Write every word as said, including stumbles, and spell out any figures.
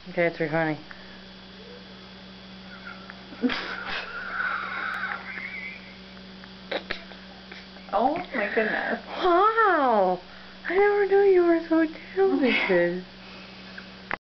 Okay, it's pretty funny. Oh my goodness. Wow! I never knew you were so talented.